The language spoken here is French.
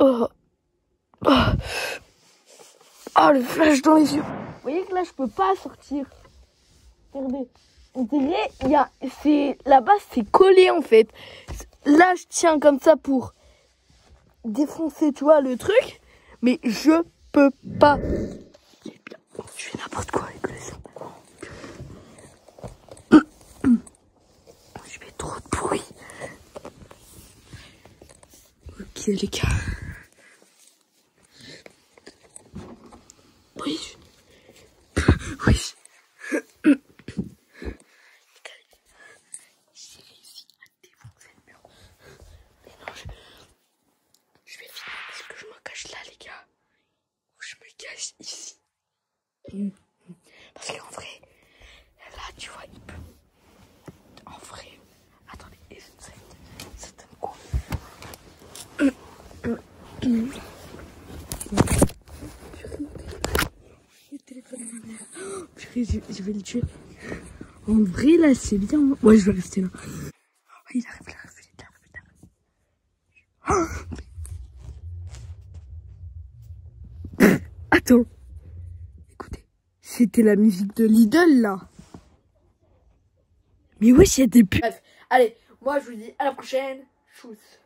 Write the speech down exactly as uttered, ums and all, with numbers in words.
Oh. Oh. Oh, le flash dans les yeux. Vous voyez que là, je peux pas sortir. Regardez. On dirait, il y a, c'est, là-bas, c'est collé, en fait. Là, je tiens comme ça pour défoncer, tu vois, le truc. Mais je peux pas. Je fais n'importe quoi avec le son. Je fais trop de bruit. Ok, les gars. Oui. Oui. J'ai réussi à défoncer le mur. Mais non, je... je vais finir parce que je me cache là, les gars. Je me cache ici. Parce qu'en vrai, là, tu vois, il peut... En vrai... Attendez, c'est un coup. Le téléphone de ma mère. Oh, purée, je, je vais le tuer. En vrai, là, c'est bien. Ouais, je vais rester là. Oh, il arrive, il arrive, il arrive, il arrive. Oh. Attends. Écoutez, c'était la musique de Lidl, là. Mais wesh, il y a des pubs. Bref, allez, moi, je vous dis à la prochaine. Tchuss.